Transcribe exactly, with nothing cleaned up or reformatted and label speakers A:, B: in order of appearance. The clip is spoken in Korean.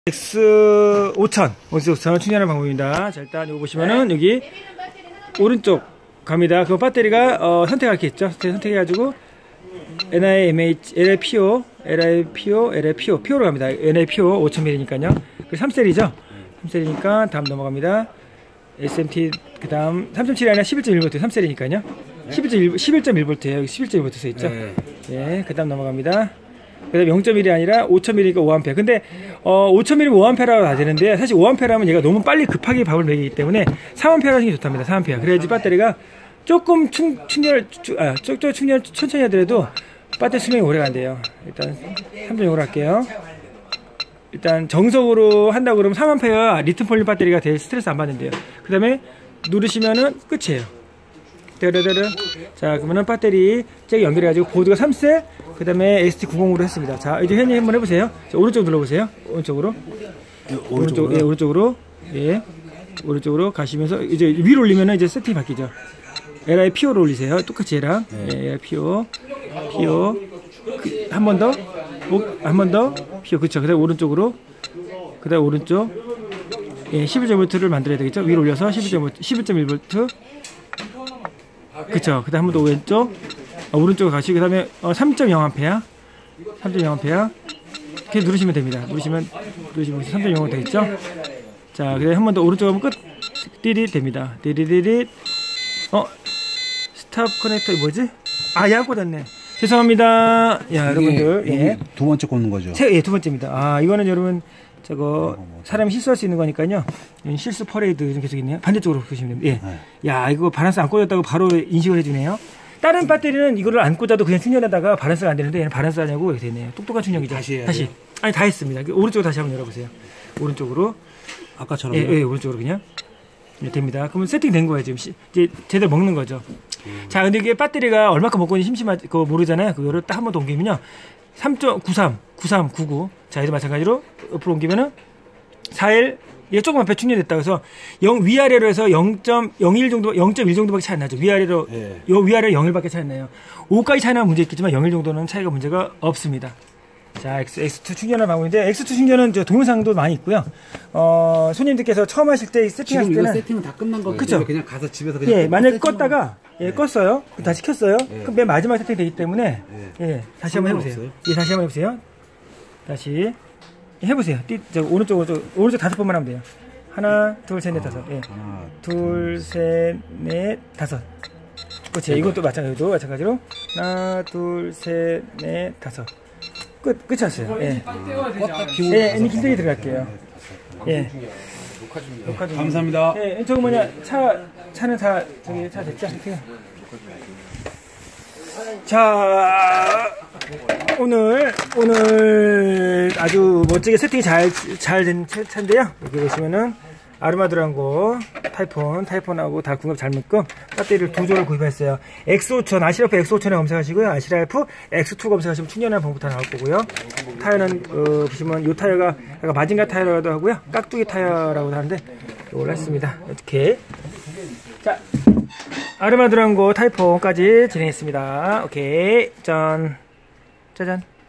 A: 엑스 오천, 엑스 오천 충전하는 방법입니다. 자, 일단 이거 보시면은 여기 오른쪽 갑니다. 그 배터리가 어, 선택할 게 있죠. 선택해가지고 엔아이엠에이치, 엘엘피오, 엘엘피오, 엘엘피오, 피오로 갑니다. 엔엘피오 오천 밀리미터니까요. 그 삼 셀이죠. 삼 셀이니까 다음 넘어갑니다. 에스엠티 그 다음 삼 점 칠이 아니라 십일 점 일 볼트, 삼 셀이니까요. 십일 점 일 볼트에요. 여기 십일 점 일 볼트 써있죠. 네. 예, 그 다음 넘어갑니다. 그 다음 영 점 일이 아니라 오천 밀리미터니까 오 암페어. 근데 어, 오천 밀리미터 오 암페어라고 다 되는데 사실 오 암페어라면 얘가 너무 빨리 급하게 밥을 먹이기 때문에 삼 암페어 하는 게 좋답니다. 삼 암페어. 그래야지 배터리가 조금 충, 충전을 아, 쪽쪽 충전 천천히 하더라도 배터리 수명이 오래 간대요. 일단 삼 점 영으로 할게요. 일단 정석으로 한다고 그러면 삼 암페어 리튬 폴리 배터리가 될 스트레스 안 받는데요. 그 다음에 누르시면은 끝이에요. 따르르르. 자, 그러면은 배터리 잭 연결해가지고 보드가 삼 셀, 그 다음에 에스티 구십으로 했습니다. 자, 이제 현님 한번 해보세요. 자, 오른쪽 눌러보세요. 오른쪽으로. 오른쪽, 예, 오른쪽으로. 예. 오른쪽으로 가시면서 이제 위로 올리면은 이제 세팅이 바뀌죠. 엘아이피오로 올리세요. 똑같이 얘랑. 네. 예, 엘아이피오. 피오. 그, 한 번 더. 한 번 더. 피오. 그쵸. 그 다음에 오른쪽으로. 그 다음에 오른쪽. 예, 십일 점 일 볼트를 만들어야 되겠죠. 위로 올려서 십일 점 일 볼트. 그쵸. 그 다음 한 번 더 왼쪽. 어, 오른쪽으로 가시고, 그 다음에 어, 삼 점 영 암페어. 삼 점 영 암페어. 이렇게 누르시면 됩니다. 누르시면, 누르시면 삼 점 영으로 되겠죠. 자, 그 다음에 한 번 더 오른쪽 가면 끝. 띠리 됩니다. 띠리리리. 어, 스탑 커넥터, 뭐지? 아, 약 꽂았네. 죄송합니다. 야, 여러분들. 예.
B: 두 번째 꽂는 거죠?
A: 세, 예, 두 번째입니다. 아, 이거는 여러분, 저거, 사람이 실수할 수 있는 거니까요. 실수 퍼레이드 계속 있네요. 반대쪽으로 보시면 됩니다. 예. 네. 야, 이거 바란스 안 꽂았다고 바로 인식을 해주네요. 다른 배터리는 이거를 안 꽂아도 그냥 충전하다가 바란스가 안 되는데 얘는 바란스 하냐고 이렇게 되네요. 똑똑한 충전기죠. 다시 해야 다시. 아니, 다 했습니다. 오른쪽으로 다시 한번 열어보세요. 오른쪽으로.
B: 아까처럼.
A: 예, 예, 오른쪽으로 그냥. 네, 됩니다. 그러면 세팅 된 거예요. 지금 시, 이제 제대로 먹는 거죠. 음. 자, 근데 이게 배터리가 얼마큼 먹고 있는지 심심하지, 그거 모르잖아요. 그거를 딱 한 번 더 옮기면요. 삼 점 구삼, 구삼, 구구. 자, 얘도 마찬가지로 옆으로 옮기면은 사일, 이게 조금 앞에 충전됐다. 그래서 영, 위아래로 해서 영 점 영일 정도, 영 점 일 정도밖에 차이 안 나죠. 위아래로, 네. 요 위아래로 영일밖에 차이 안 나요. 오까지 차이 나면 문제 있겠지만 영일 정도는 차이가 문제가 없습니다. 자, 엑스 투 충전하는 방법인데, 엑스 투 충전은 저 동영상도 많이 있고요. 어, 손님들께서 처음 하실 때 세팅하실 때는.
B: 세팅은 다 끝난 거고.
A: 그쵸.
B: 그냥 가서 집에서 그냥.
A: 예, 만약에 껐다가, 예,
B: 네. 껐어요.
A: 다시 켰어요.
B: 네.
A: 그럼 맨 마지막 세팅이 되기 때문에,
B: 네.
A: 예, 다시 한번 해보세요.
B: 없어요?
A: 예, 다시 한번 해보세요. 다시. 해보세요. 띠, 저, 오른쪽, 오른쪽, 오른쪽 다섯 번만 하면 돼요. 하나, 둘, 셋, 넷, 다섯. 예.
B: 하나,
A: 둘, 셋, 넷, 다섯. 그렇지. 이것도 마찬가지로, 마찬가지로. 하나, 둘, 셋, 넷, 다섯. 끝, 끝이었어요. 예. 예, 이제 김대기 들어갈게요. 예. 녹화 중.
B: 감사합니다.
A: 예, 저거 뭐냐, 차, 차는 다, 저기, 차 됐죠? 자, 오늘, 오늘 아주 멋지게 세팅이 잘, 잘 된 차인데요. 여기 보시면은, 아르마드란고, 타이폰, 타이폰하고 다 궁합 잘 맞고, 배터리를 두 조를 구입했어요. 엑스 오천, 아시라프 엑스 오천에 검색하시고요. 아시라프 엑스 투 검색하시면 충전하는 방법 다 나올 거고요. 타이어는, 어, 보시면 요 타이어가 약간 마징가 타이어라고도 하고요. 깍두기 타이어라고도 하는데, 이걸 했습니다. 이렇게. 자, 아르마드란고 타이폰까지 진행했습니다. 오케이. 짠. 짜잔.